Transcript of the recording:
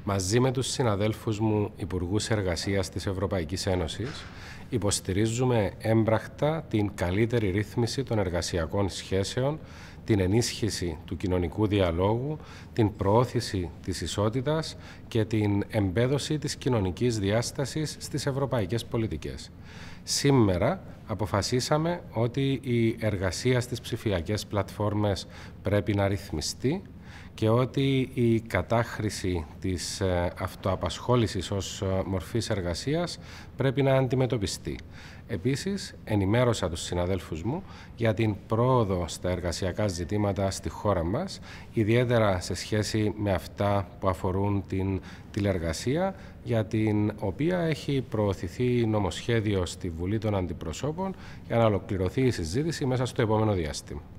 Μαζί με τους συναδέλφους μου Υπουργούς Εργασίας της Ευρωπαϊκής Ένωσης υποστηρίζουμε έμπρακτα την καλύτερη ρύθμιση των εργασιακών σχέσεων, την ενίσχυση του κοινωνικού διαλόγου, την προώθηση της ισότητας και την εμπέδωση της κοινωνικής διάστασης στις ευρωπαϊκές πολιτικές. Σήμερα αποφασίσαμε ότι η εργασία στις ψηφιακές πλατφόρμες πρέπει να ρυθμιστεί και ότι η κατάχρηση της αυτοαπασχόλησης ως μορφής εργασίας πρέπει να αντιμετωπιστεί. Επίσης, ενημέρωσα τους συναδέλφους μου για την πρόοδο στα εργασιακά ζητήματα στη χώρα μας, ιδιαίτερα σε σχέση με αυτά που αφορούν την τηλεργασία, για την οποία έχει προωθηθεί νομοσχέδιο στη Βουλή των Αντιπροσώπων για να ολοκληρωθεί η συζήτηση μέσα στο επόμενο διάστημα.